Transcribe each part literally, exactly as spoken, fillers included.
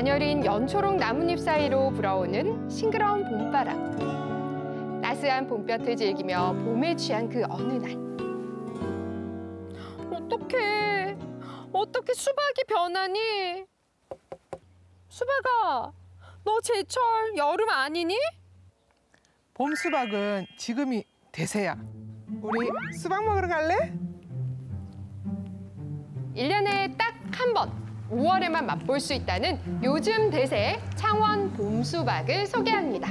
가녀린 연초록 나뭇잎 사이로 불어오는 싱그러운 봄바람. 따스한 봄볕을 즐기며 봄에 취한 그 어느 날. 어떡해. 어떻게 수박이 변하니? 수박아, 너 제철 여름 아니니? 봄 수박은 지금이 대세야. 우리 수박 먹으러 갈래? 일 년에 딱 한 번, 오월에만 맛볼 수 있다는 요즘 대세 창원 봄 수박을 소개합니다.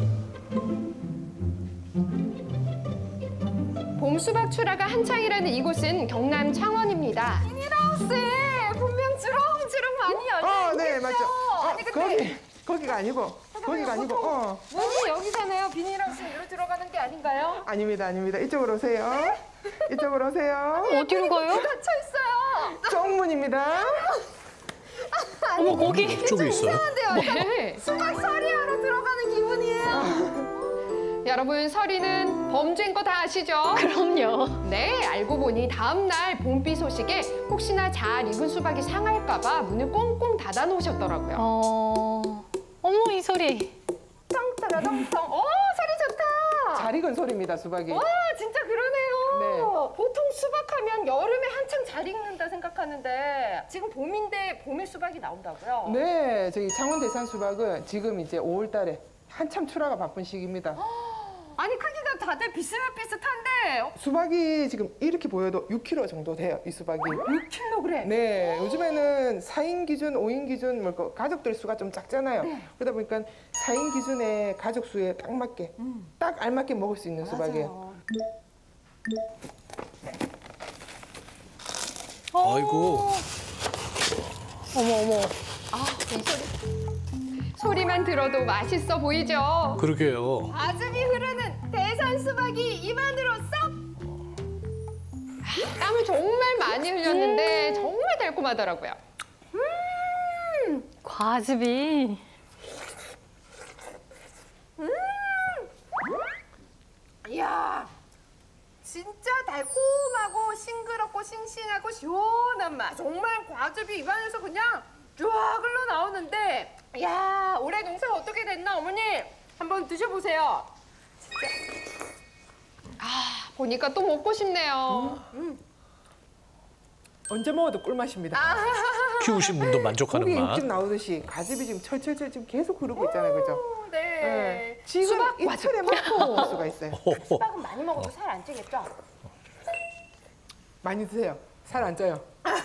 봄 수박 출하가 한창이라는 이곳은 경남 창원입니다. 비닐하우스 분명 주렁주렁 많이 열려 어, 있겠죠? 네, 맞죠. 어, 아니 근데 거기, 거기가 아니고, 거기가 아니고, 어. 문이 여기잖아요. 비닐하우스 이리로 들어가는 게 아닌가요? 아닙니다, 아닙니다. 이쪽으로 오세요. 이쪽으로 오세요. 어디로 가요? 닫혀 있어요. 정문입니다. 어머, 거기. 이쪽에 있어요? 이상한데요. 네. 수박 서리하러 들어가는 기분이에요. 여러분, 서리는 범죄인 거 다 아시죠? 그럼요. 네, 알고 보니 다음 날 봄비 소식에 혹시나 잘 익은 수박이 상할까 봐 문을 꽁꽁 닫아 놓으셨더라고요. 어... 어머, 이 소리. 텅텅텅텅. 오, 소리 좋다. 잘 익은 소리입니다, 수박이. 와, 진짜 그러네요. 네. 보통 수박하면 여름에 한창 잘 익는다 생각하는데 지금 봄인데 봄에 수박이 나온다고요? 네, 저기 창원 대산 수박은 지금 이제 오월 달에 한참 출하가 바쁜 시기입니다. 아니, 크기가 다들 비슷비슷한데 수박이 지금 이렇게 보여도 육 킬로그램 정도 돼요, 이 수박이. 육 킬로그램? 네, 요즘에는 사 인 기준, 오 인 기준, 뭐 그 가족들 수가 좀 작잖아요. 네. 그러다 보니까 사 인 기준의 가족 수에 딱 맞게, 음. 딱 알맞게 먹을 수 있는 수박이에요. 맞아요. 아이고. 어머, 어머. 아, 이 소리. 소리만 들어도 맛있어 보이죠? 그러게요. 아줌이 흐르는 대산 수박이 입안으로 쏙! 땀을 정말 많이 흘렸는데 정말 달콤하더라고요. 과즙이. 이야, 진짜 달콤하고 싱그럽고 싱싱하고 시원한 맛. 정말 과즙이 입안에서 그냥 쫙 흘러나오는데, 이야, 올해 농사 어떻게 됐나 어머니? 한번 드셔보세요. 아, 보니까 또 먹고 싶네요. 언제 먹어도 꿀맛입니다. 키우신 분도 만족하는 고기 맛. 육즙 나오듯이 가즙이 지금 철철철 지금 계속 흐르고 있잖아요, 그죠? 오, 네. 네. 지금 수박 이틀에 먹고 먹을 수가 있어요. 수박은 많이 먹어도 살 안 찌겠죠? 많이 드세요. 살 안 쪄요.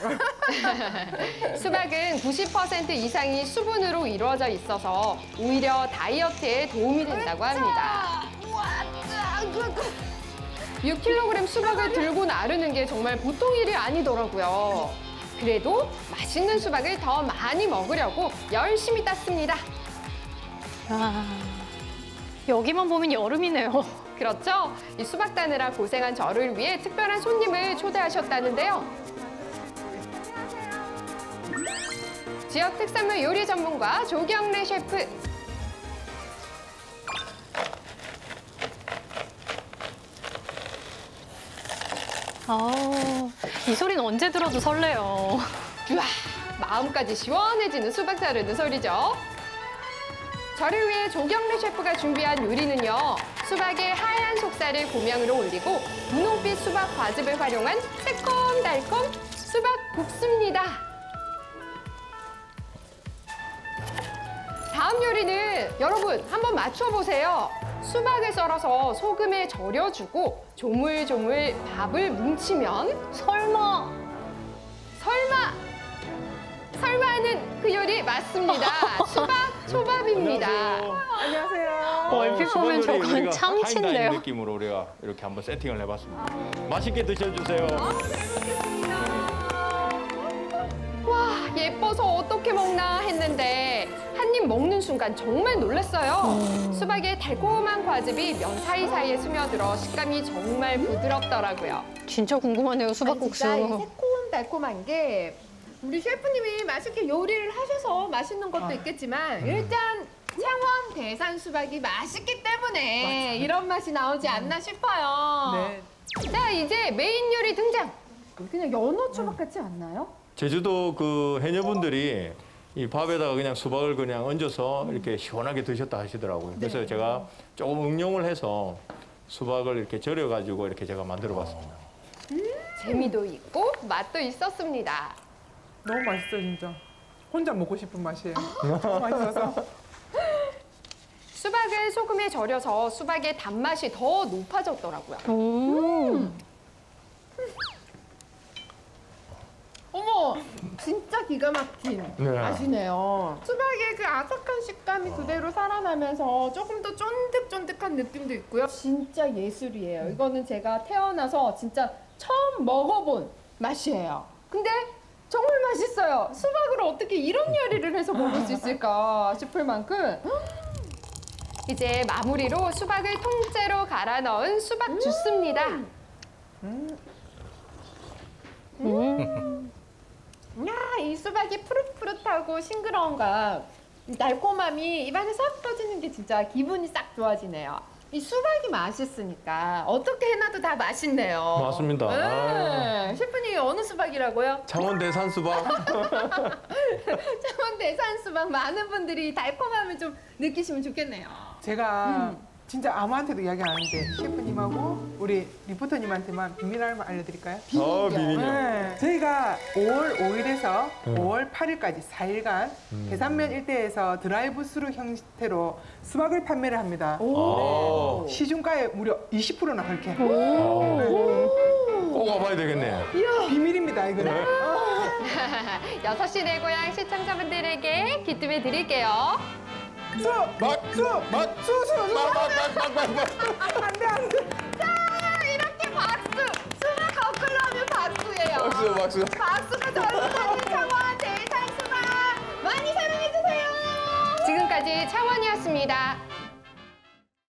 수박은 구십 퍼센트 이상이 수분으로 이루어져 있어서 오히려 다이어트에 도움이 된다고 합니다. 우와, 짜, 그, 그. 육 킬로그램 수박을 들고 나르는 게 정말 보통 일이 아니더라고요. 그래도 맛있는 수박을 더 많이 먹으려고 열심히 땄습니다. 아, 여기만 보면 여름이네요. 그렇죠? 이 수박 따느라 고생한 저를 위해 특별한 손님을 초대하셨다는데요. 지역 특산물 요리 전문가 조경래 셰프. 아우, 이 소리는 언제 들어도 설레요. 우와, 마음까지 시원해지는 수박 자르는 소리죠. 저를 위해 조경래 셰프가 준비한 요리는요. 수박의 하얀 속살을 고명으로 올리고 분홍빛 수박 과즙을 활용한 새콤달콤 수박 국수입니다. 다음 요리는 여러분 한번 맞춰보세요. 수박을 썰어서 소금에 절여주고 조물조물 밥을 뭉치면 설마. 설마 설마 하는 그 요리 맞습니다. 수박 초밥입니다. 안녕하세요. 얼핏 보면 수박요리 저건 우리가 참치인데요. 파인다이닝 느낌으로 우리가 이렇게 한번 세팅을 해봤습니다. 맛있게 드셔주세요. 와, 예뻐서 어떻게 먹나 했는데 한 입 먹는 순간 정말 놀랐어요. 수박의 달콤한 과즙이 면 사이사이에 스며들어 식감이 정말 부드럽더라고요. 진짜 궁금하네요, 수박국수. 아니, 진짜 이 새콤달콤한 게 우리 셰프님이 맛있게 요리를 하셔서 맛있는 것도 있겠지만 일단 창원 대산 수박이 맛있기 때문에 맞아요. 이런 맛이 나오지 않나 싶어요. 네. 자, 이제 메인 요리 등장. 그냥 연어 초밥 같지 않나요? 제주도 그 해녀분들이 이 밥에다가 그냥 수박을 그냥 얹어서 이렇게 시원하게 드셨다 하시더라고요. 그래서 제가 조금 응용을 해서 수박을 이렇게 절여가지고 이렇게 제가 만들어봤습니다. 재미도 있고 맛도 있었습니다. 너무 맛있어요, 진짜. 혼자 먹고 싶은 맛이에요. 너무 맛있어서. 수박을 소금에 절여서 수박의 단맛이 더 높아졌더라고요. 오. 어머, 진짜 기가 막힌 네. 맛이네요. 수박의 그 아삭한 식감이 그대로 살아나면서 조금 더 쫀득쫀득한 느낌도 있고요. 진짜 예술이에요. 이거는 제가 태어나서 진짜 처음 먹어본 맛이에요. 근데 정말 맛있어요. 수박으로 어떻게 이런 요리를 해서 먹을 수 있을까 싶을 만큼. 이제 마무리로 수박을 통째로 갈아 넣은 수박 주스입니다. 야, 이 수박이 푸릇푸릇하고 싱그러움과 이 달콤함이 입안에 싹 퍼지는 게 진짜 기분이 싹 좋아지네요. 이 수박이 맛있으니까 어떻게 해놔도 다 맛있네요. 맞습니다. 네. 셰프님 어느 수박이라고요? 창원 대산 수박. 창원 대산 수박 많은 분들이 달콤함을 좀 느끼시면 좋겠네요. 제가 진짜 아무한테도 이야기 안 하는데 셰프님하고 우리 리포터님한테만 비밀 알바 알려드릴까요? 어, 비밀이요. 네. 저희가 오월 오일에서 오월 팔일까지 사 일간 대산면 일대에서 드라이브 스루 형태로 수박을 판매를 합니다. 오. 시중가에 무려 이십 퍼센트나 할게. 꼭 와봐야 되겠네. 비밀입니다, 이거는. 여섯 시 내 고향 시청자분들에게 기뜸을 드릴게요. 수! 맛! 수! 맛! 수! 수! 수! 맛! 맛! 맛! 맛! 맛! 안 돼, 안 돼. 자, 이렇게 박수! 수박 거꾸로 하면 박수예요. 박수, 박수. 박수가 전하는 창원 대산 수박 많이 사랑해주세요. 지금까지 창원이었습니다.